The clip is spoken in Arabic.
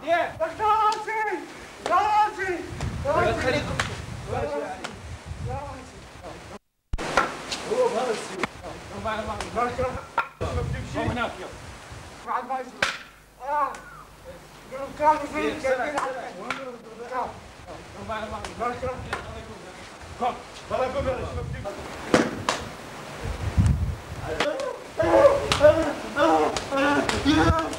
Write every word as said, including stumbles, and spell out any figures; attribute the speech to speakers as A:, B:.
A: ياه
B: راسي راسي راسي
A: هو بهالسي ما ما ما
B: تمشي
A: هناك يلا
B: مع البايس اه كانوا في كذا
A: ما ما
B: ما
A: كم
B: بلاكم يا شباب